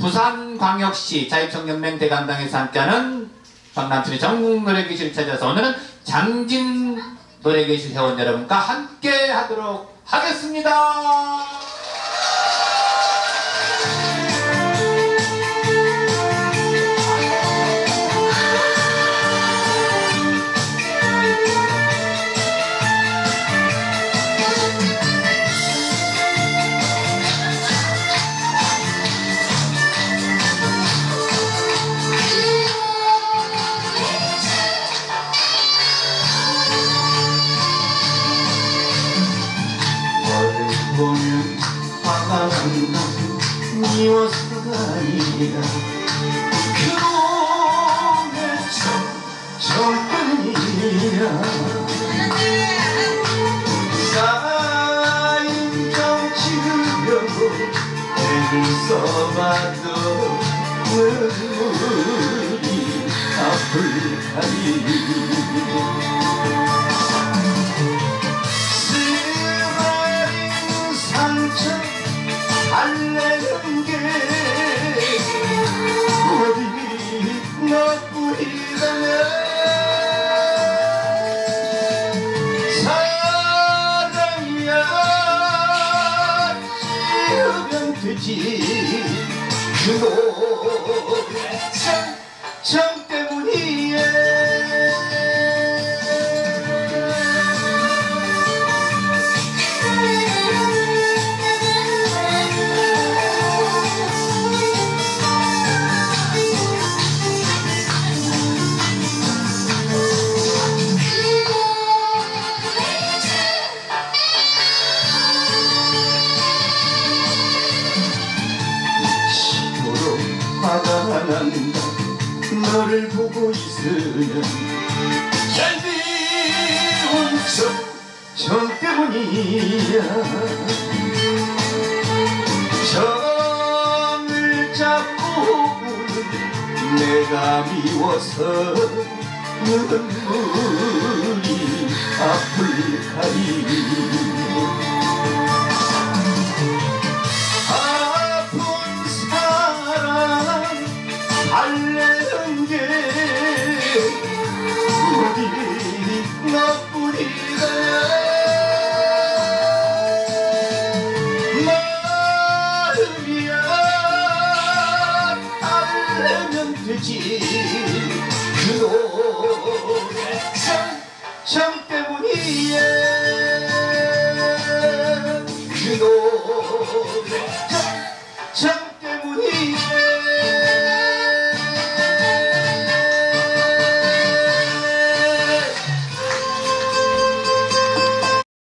부산광역시 자유청년맹 대감당에서 함께하는 박남춘의 전국 노래교실을 찾아서 오늘은 장진 노래교실 회원 여러분과 함께 하도록 하겠습니다. 보면 화가 난다 미워서가 아니라 그놈의 정뿐이야 쌓인 정치려고 애를 써봐도 눈물이 아플 가리 달래는 게 어디 너뿐이라면 사랑이야 지으면 되지 그놈의 정 때문이야. 화가 난다 너를 보고 있으면 얄미운 정 때문이야. 정을 잡고 우는 내가 미워서 눈물이 아플 가리 달래는 게 어디 너뿐이다 마음이야 달래면 되지 그놈의 정 때문이야 그놈의